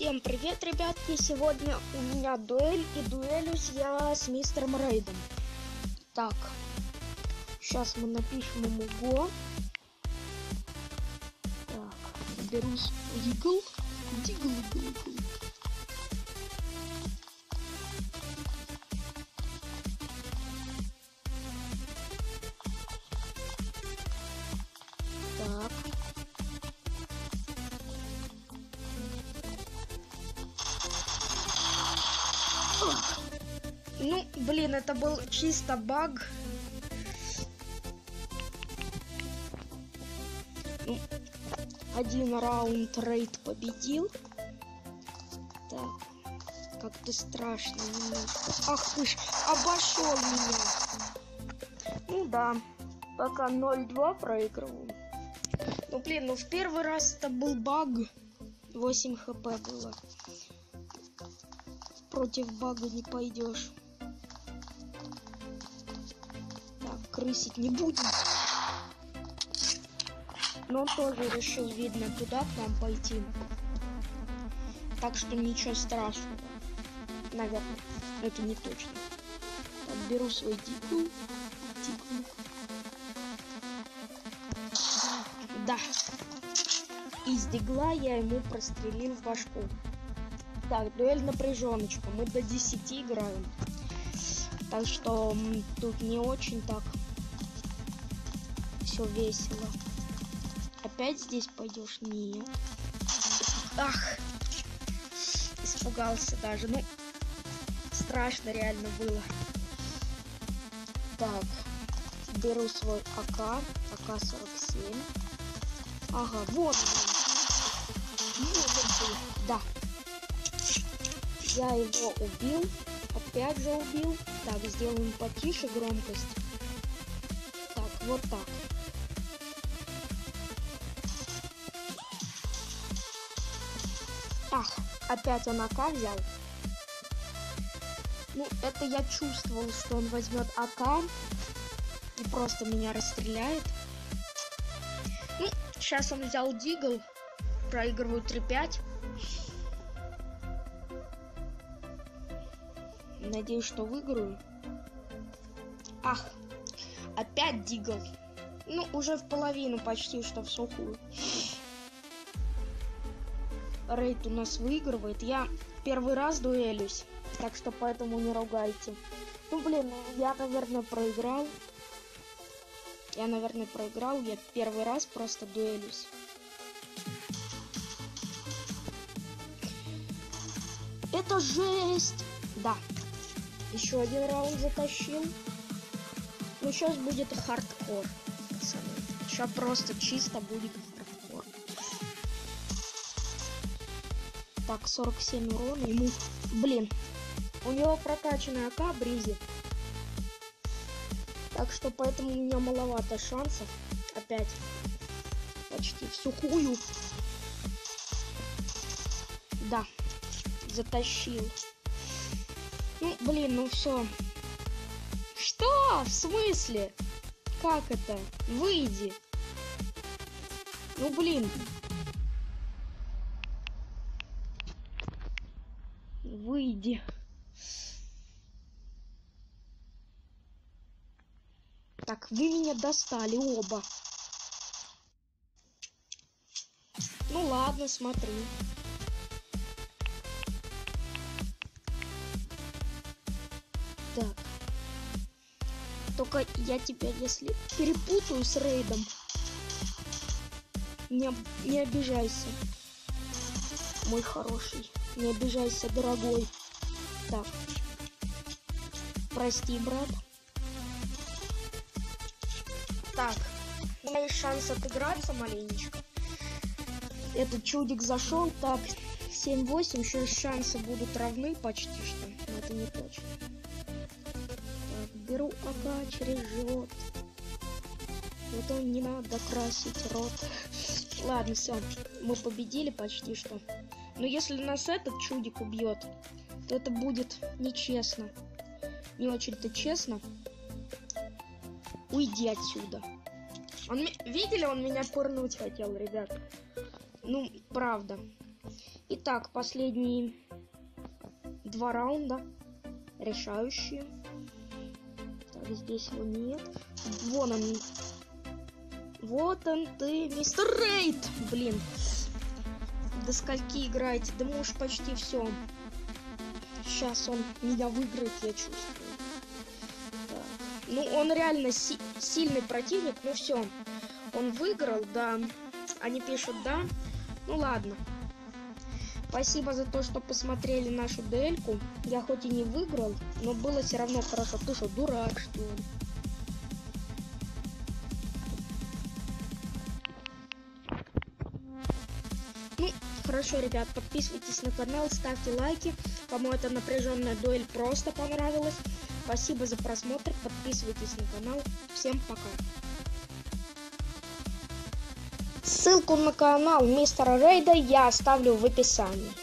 Всем привет, ребятки! Сегодня у меня дуэль, и дуэлюсь я с мистером Рейдом. Так, сейчас мы напишем ему го. Так, беру Дигл. Так. Ну, блин, это был чисто баг. Ну, один раунд Рейд победил. Так, как-то страшно немножко. Ах ты ж, обошел меня. Ну да, пока 0-2 проигрываю. Ну, блин, ну в первый раз это был баг. 8 хп было. Против бага не пойдешь. Так, крысить не будем. Но он тоже решил, видно, туда к нам пойти. Так что ничего страшного. Наверное, это не точно. Так, беру свой дигл. Да. Из дигла я ему прострелил в башку. Так, дуэль напряженочка. Мы до 10 играем. Так что тут не очень так все весело. Опять здесь пойдешь? Нет. Ах! Испугался даже. Ну, страшно реально было. Так, беру свой АК. АК-47. Ага, вот он. Да. Я его убил. Опять же убил. Так, сделаем потише громкость. Так, вот так. Ах, опять он АК взял. Ну, это я чувствовал, что он возьмет АК и просто меня расстреляет. Ну, сейчас он взял дигл. Проигрываю 3-5. Надеюсь, что выиграю. Ах, опять дигл. Ну, уже в половину почти что в сухую. Рейд у нас выигрывает. Я первый раз дуэлюсь, так что поэтому не ругайте. Ну, блин, я, наверное, проиграл. Я первый раз просто дуэлюсь. Это жесть! Да. Еще один раунд затащил. Ну, сейчас будет хардкор, пацаны. Сейчас просто чисто будет хардкор. Так, 47 урона ему. Блин, у него прокачанная АК Бризи. Так что поэтому у меня маловато шансов. Опять почти в сухую. Да, затащил. Ну, блин, ну все. Что? В смысле? Как это? Выйди. Ну, блин. Выйди. Так, вы меня достали оба. Ну, ладно, смотри. Так. Только я тебя, если перепутаю с Рейдом, не обижайся, мой хороший. Не обижайся, дорогой. Так. Прости, брат. Так. У меня есть шанс отыграться маленечко. Этот чудик зашел. Так. 7-8. Еще шансы будут равны почти что. Но это не точно. Беру АК через живот. Вот он, не надо красить рот. Ладно, все. Мы победили почти что. Но если нас этот чудик убьет, то это будет нечестно. Не очень-то честно. Уйди отсюда. Видели, он меня пырнуть хотел, ребят. Ну, правда. Итак, последние 2 раунда. Решающие. Так, здесь его нет. Вон он. Вот он ты, мистер Рейд. Блин. До скольки играете? Да мы уж почти все. Сейчас он меня выиграет, я чувствую. Так. Ну, он реально сильный противник. Ну все. Он выиграл, да. Они пишут да. Ну ладно. Спасибо за то, что посмотрели нашу дуэльку. Я хоть и не выиграл, но было все равно хорошо. Ты что, дурак, что ли? Ну, хорошо, ребят, подписывайтесь на канал, ставьте лайки. Кому эта напряженная дуэль просто понравилась. Спасибо за просмотр, подписывайтесь на канал. Всем пока. Ссылку на канал мистера Рейда я оставлю в описании.